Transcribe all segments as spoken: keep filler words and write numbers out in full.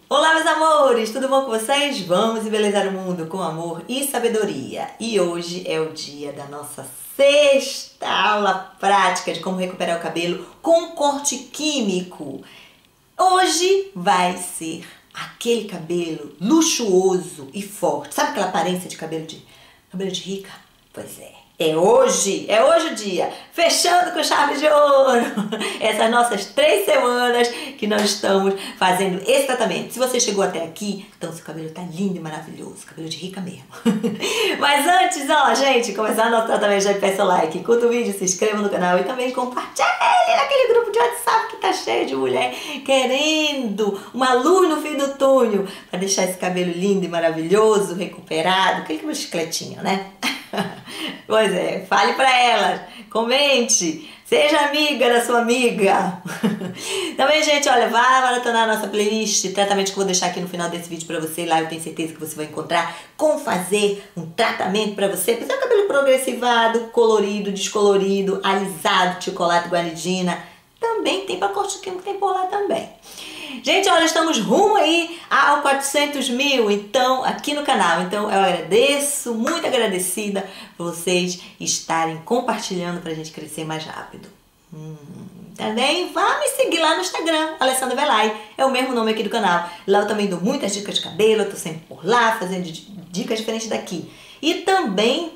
Olá, meus amores, tudo bom com vocês? Vamos embelezar o mundo com amor e sabedoria. E hoje é o dia da nossa sexta aula prática de como recuperar o cabelo com corte químico. Hoje vai ser aquele cabelo luxuoso e forte. Sabe aquela aparência de cabelo de, cabelo de rica? Pois é. É hoje, é hoje o dia, fechando com chave de ouro, essas nossas três semanas que nós estamos fazendo esse tratamento. Se você chegou até aqui, então seu cabelo tá lindo e maravilhoso, cabelo de rica mesmo. Mas antes, ó, gente, começar nosso tratamento, já peça o like, curta o vídeo, se inscreva no canal e também compartilhe naquele grupo de WhatsApp que tá cheio de mulher querendo uma luz no fim do túnel, para deixar esse cabelo lindo e maravilhoso, recuperado, aquele cabelo chicletinho, né? Pois é, fale pra elas, comente, seja amiga da sua amiga. Também, gente, olha, vá maratonar a nossa playlist de tratamento que eu vou deixar aqui no final desse vídeo pra você. Lá eu tenho certeza que você vai encontrar como fazer um tratamento pra você, para o seu cabelo progressivado, colorido, descolorido, alisado, chocolate, guaridina. Também tem pra corte químico, tem por lá também. Gente, olha, estamos rumo aí ao quatrocentos mil, então, aqui no canal. Então, eu agradeço, muito agradecida por vocês estarem compartilhando pra gente crescer mais rápido. Hum, também vá me seguir lá no Instagram, Alessandra Velay, é o mesmo nome aqui do canal. Lá eu também dou muitas dicas de cabelo, eu tô sempre por lá, fazendo dicas diferentes daqui. E também,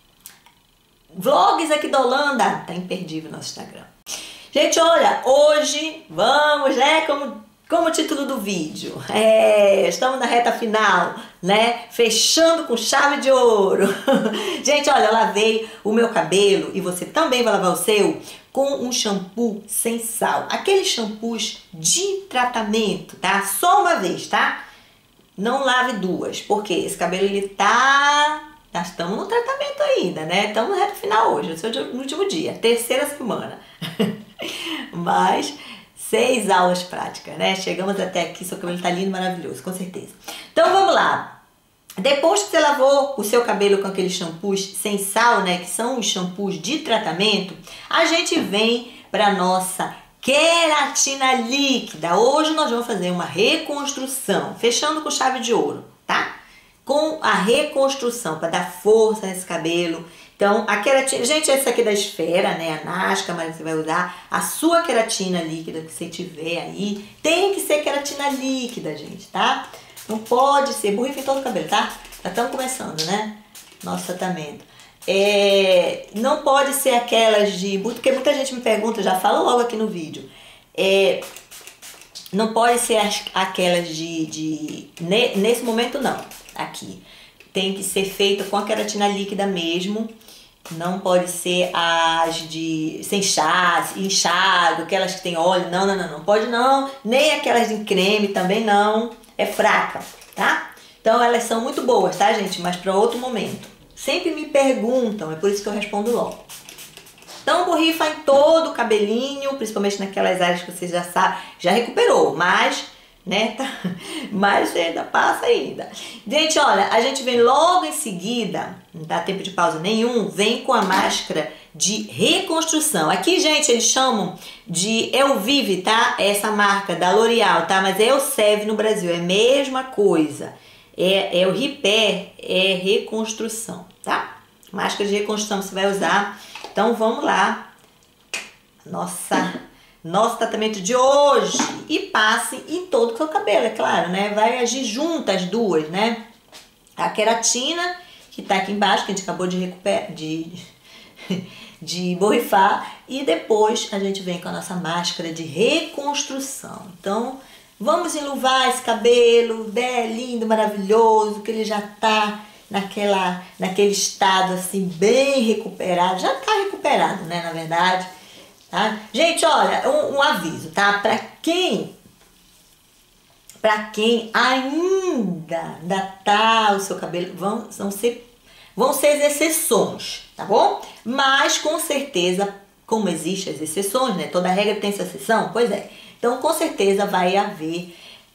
vlogs aqui da Holanda, tá imperdível no nosso Instagram. Gente, olha, hoje vamos, né, como... Como o título do vídeo, é, estamos na reta final, né? Fechando com chave de ouro. Gente, olha, eu lavei o meu cabelo e você também vai lavar o seu com um shampoo sem sal. Aqueles shampoos de tratamento, tá? Só uma vez, tá? Não lave duas, porque esse cabelo ele tá... Nós estamos no tratamento ainda, né? Estamos na reta final hoje, esse é o último dia, terceira semana. Mas... Seis aulas práticas, né? Chegamos até aqui, seu cabelo tá lindo, maravilhoso, com certeza. Então vamos lá. Depois que você lavou o seu cabelo com aqueles shampoos sem sal, né? Que são os shampoos de tratamento, a gente vem para nossa queratina líquida. Hoje nós vamos fazer uma reconstrução, fechando com chave de ouro, tá? Com a reconstrução, para dar força nesse cabelo. Então, a queratina, gente, essa aqui é da Esfera, né, a Nasca, mas você vai usar a sua queratina líquida que você tiver aí. Tem que ser queratina líquida, gente, tá? Não pode ser, borrifa em todo o cabelo, tá? Já estamos começando, né, nosso tratamento. É, não pode ser aquelas de, porque muita gente me pergunta, já falo logo aqui no vídeo. É, não pode ser as, aquelas de, de, nesse momento não, aqui. Tem que ser feita com a queratina líquida mesmo. Não pode ser as de sem chá, inchado, aquelas que tem óleo, não, não, não, não pode não, nem aquelas em creme também não, é fraca, tá? Então elas são muito boas, tá, gente? Mas para outro momento. Sempre me perguntam, é por isso que eu respondo logo. Então borrifa em todo o cabelinho, principalmente naquelas áreas que você já sabe, já recuperou, mas... né? Mas ainda passa ainda. Gente, olha, a gente vem logo em seguida, não dá tempo de pausa nenhum, vem com a máscara de reconstrução. Aqui, gente, eles chamam de Elvive, tá? Essa marca da L'Oréal, tá? Mas é Elseve no Brasil, é a mesma coisa. É, é o Repair, é reconstrução, tá? Máscara de reconstrução você vai usar. Então, vamos lá. Nossa... Nosso tratamento de hoje, e passe em todo o seu cabelo, é claro, né? Vai agir junto as duas, né? A queratina, que tá aqui embaixo, que a gente acabou de recuperar, de, de borrifar, e depois a gente vem com a nossa máscara de reconstrução. Então, vamos enluvar esse cabelo, né? Lindo, maravilhoso, que ele já tá naquela, naquele estado assim, bem recuperado, já tá recuperado, né? Na verdade. Tá? Gente, olha, um, um aviso, tá? Pra quem, pra quem ainda, ainda tá o seu cabelo, vão, vão, ser, vão ser as exceções, tá bom? Mas com certeza, como existem as exceções, né? Toda regra tem sua exceção, pois é. Então, com certeza vai haver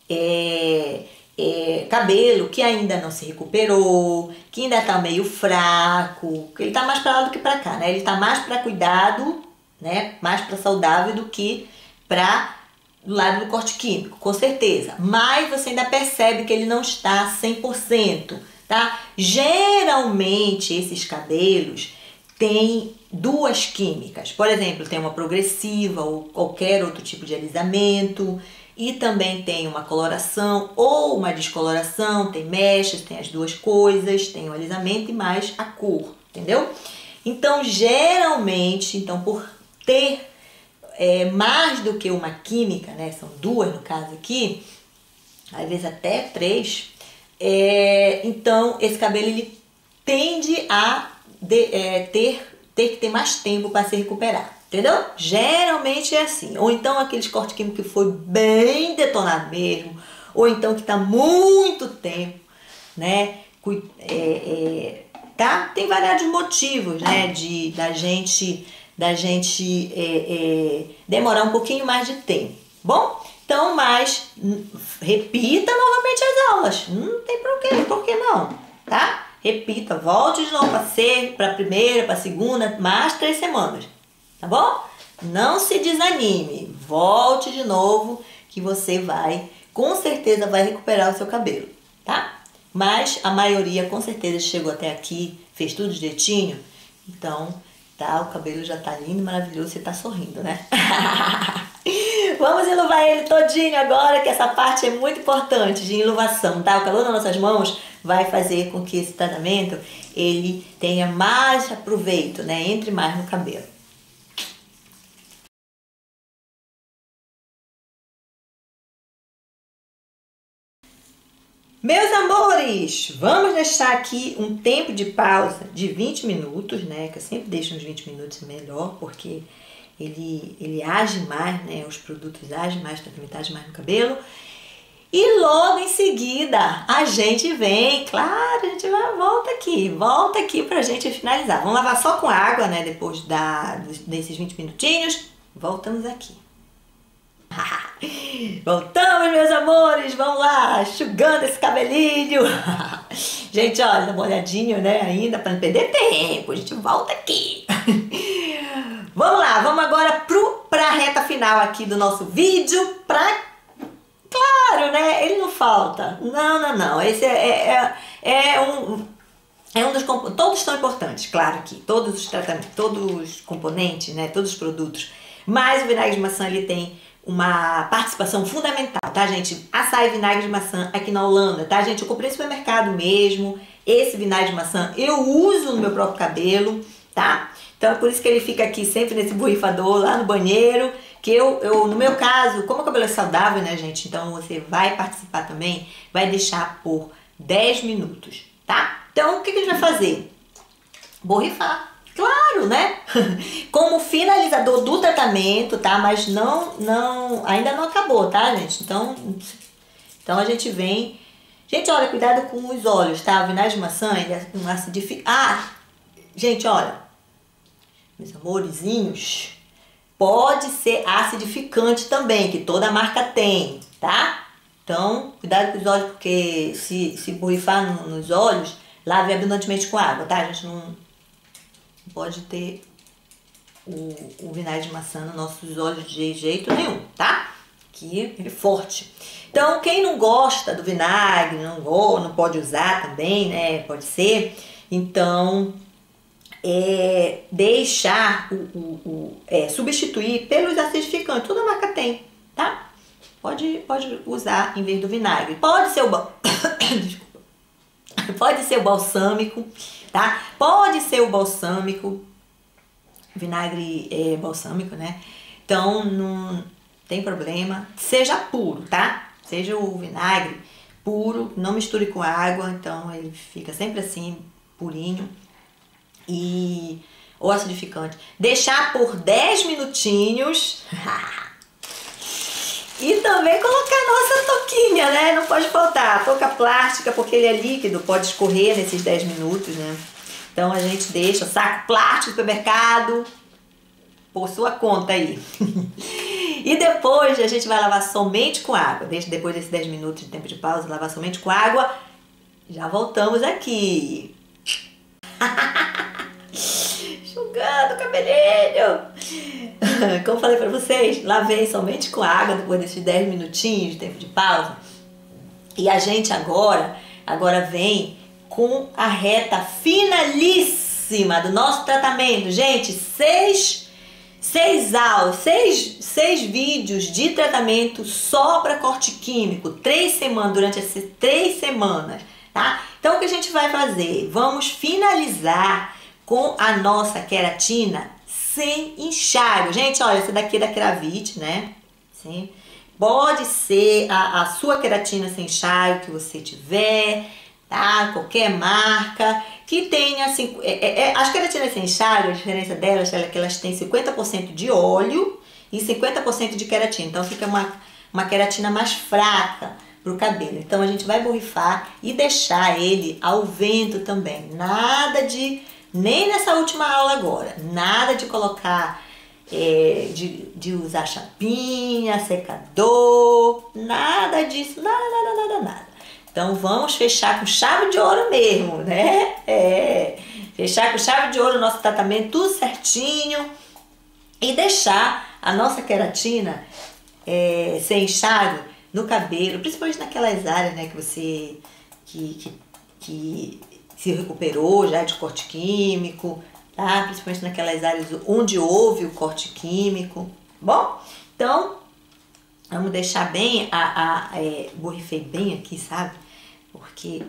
é, é, cabelo que ainda não se recuperou, que ainda tá meio fraco, que ele tá mais pra lá do que pra cá, né? Ele tá mais pra cuidado, né? Mais para saudável do que para do lado do corte químico, com certeza. Mas você ainda percebe que ele não está cem por cento, tá? Geralmente esses cabelos têm duas químicas. Por exemplo, tem uma progressiva ou qualquer outro tipo de alisamento. E também tem uma coloração ou uma descoloração, tem mechas, tem as duas coisas, tem o alisamento e mais a cor, entendeu? Então, geralmente, então por ter é, mais do que uma química, né, são duas no caso aqui, às vezes até três, é, então esse cabelo ele tende a de, é, ter, ter que ter mais tempo para se recuperar. Entendeu? Geralmente é assim. Ou então aqueles cortes químicos que foi bem detonado mesmo. Ou então que tá muito tempo, né? É, é, tá? Tem vários motivos, né? De, da gente, da gente é, é, demorar um pouquinho mais de tempo. Bom? Então, mas repita novamente as aulas. Não tem por quê, por que não? Tá? Repita, volte de novo para ser, para a primeira, para a segunda, mais três semanas. Tá bom? Não se desanime, volte de novo que você vai, com certeza vai recuperar o seu cabelo, tá? Mas a maioria com certeza chegou até aqui, fez tudo direitinho, então, tá, o cabelo já tá lindo, maravilhoso, você tá sorrindo, né? Vamos enluvar ele todinho agora, que essa parte é muito importante de enluvação, tá? O calor nas nossas mãos vai fazer com que esse tratamento, ele tenha mais aproveito, né? Entre mais no cabelo. Meus amores, vamos deixar aqui um tempo de pausa de vinte minutos, né? Que eu sempre deixo uns vinte minutos melhor, porque ele, ele age mais, né? Os produtos agem mais, o tratamento age mais no cabelo. E logo em seguida a gente vem, claro, a gente vai, volta aqui, volta aqui pra gente finalizar. Vamos lavar só com água, né? Depois da, desses vinte minutinhos, voltamos aqui. Voltamos, meus amores, vamos lá, enxugando esse cabelinho. Gente, olha, dá uma olhadinha, né, ainda, para não perder tempo, a gente volta aqui. Vamos lá, vamos agora para a reta final aqui do nosso vídeo, pra, claro, né, ele não falta, não, não, não, esse é, é, é um... É um dos componentes, todos são importantes, claro que todos os tratamentos, todos os componentes, né, todos os produtos, mas o vinagre de maçã ele tem uma participação fundamental, tá, gente? Açaí vinagre de maçã aqui na Holanda, tá, gente? Eu comprei no supermercado mesmo, esse vinagre de maçã eu uso no meu próprio cabelo, tá? Então é por isso que ele fica aqui sempre nesse borrifador lá no banheiro, que eu, eu no meu caso, como o cabelo é saudável, né, gente? Então você vai participar também, vai deixar por dez minutos, tá? Então o que, que a gente vai fazer? Borrifar. Claro, né? Como finalizador do tratamento, tá? Mas não, não, ainda não acabou, tá, gente? Então, então a gente vem... Gente, olha, cuidado com os olhos, tá? O vinagre de maçã, ele é um acidificante. Ah! Gente, olha, meus amorezinhos, pode ser acidificante também, que toda marca tem, tá? Então, cuidado com os olhos, porque se, se borrifar no, nos olhos, lave abundantemente com água, tá? A gente não... pode ter o, o vinagre de maçã nos nossos olhos de jeito nenhum, tá? Que ele é forte. Então, quem não gosta do vinagre, não, não pode usar também, né? Pode ser. Então, é, deixar, o, o, o, é, substituir pelos acidificantes. Toda marca tem, tá? Pode, pode usar em vez do vinagre. Pode ser o... Desculpa. Pode ser o balsâmico, tá? Pode ser o balsâmico, vinagre é, balsâmico, né? Então, não tem problema. Seja puro, tá? Seja o vinagre puro, não misture com água, então ele fica sempre assim, purinho. E o acidificante. Deixar por dez minutinhos. E também colocar a nossa touquinha, né? Não pode faltar. A touca plástica, porque ele é líquido, pode escorrer nesses dez minutos, né? Então a gente deixa saco plástico do supermercado por sua conta aí. E depois a gente vai lavar somente com água. Deixa depois desses dez minutos de tempo de pausa, lavar somente com água. Já voltamos aqui. Enxugando o cabelinho. Como falei pra vocês, lavei somente com água depois desses dez minutinhos de tempo de pausa. E a gente agora, agora vem com a reta finalíssima do nosso tratamento. Gente, seis, seis aulas, seis, seis vídeos de tratamento só para corte químico. Três semanas, durante essas três semanas, tá? Então o que a gente vai fazer? Vamos finalizar com a nossa queratina sem enxágue. Gente, olha, essa daqui é da Keravit, né? Sim. Pode ser a, a sua queratina sem enxágue que você tiver, tá? Qualquer marca que tenha assim, é, é, as queratinas sem enxágue, a diferença delas é que elas têm cinquenta por cento de óleo e cinquenta por cento de queratina. Então fica uma, uma queratina mais fraca pro cabelo. Então a gente vai borrifar e deixar ele ao vento também. Nada de, nem nessa última aula agora, nada de colocar, é, de, de usar chapinha, secador, nada disso, nada, nada, nada, nada. Então vamos fechar com chave de ouro mesmo, né? É, fechar com chave de ouro o nosso tratamento, tudo certinho, e deixar a nossa queratina é, sem enxágue no cabelo, principalmente naquelas áreas, né, que você que, que, que se recuperou já de corte químico, tá? Principalmente naquelas áreas onde houve o corte químico. Bom, então vamos deixar bem, a, a, é, borrifei bem aqui, sabe? Porque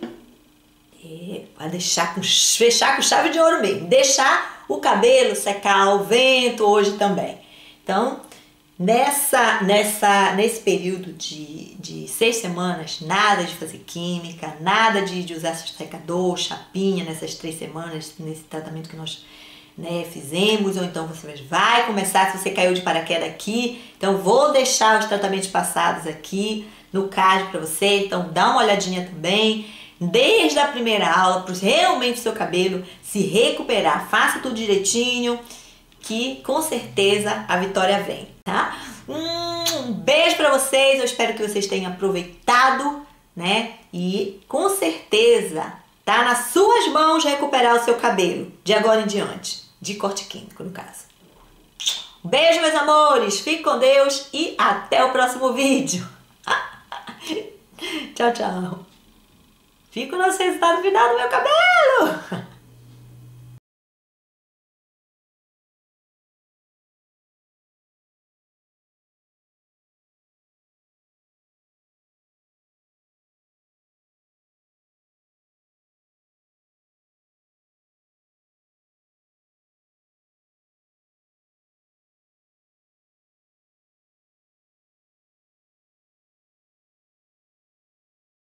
é, para deixar com, fechar com chave de ouro mesmo, deixar o cabelo secar ao vento hoje também. Então, nessa, nessa, nesse período de, de seis semanas, nada de fazer química, nada de, de usar secador, chapinha nessas três semanas, nesse tratamento que nós, né, fizemos, ou então você vai começar, se você caiu de paraquedas aqui, então vou deixar os tratamentos passados aqui no card para você, então dá uma olhadinha também, desde a primeira aula, para realmente o seu cabelo se recuperar, faça tudo direitinho, que com certeza a vitória vem, tá? Um beijo para vocês, eu espero que vocês tenham aproveitado, né? E com certeza tá nas suas mãos recuperar o seu cabelo de agora em diante, de corte químico no caso. Beijo, meus amores, fique com Deus e até o próximo vídeo. Tchau, tchau. Fica o nosso resultado final do meu cabelo.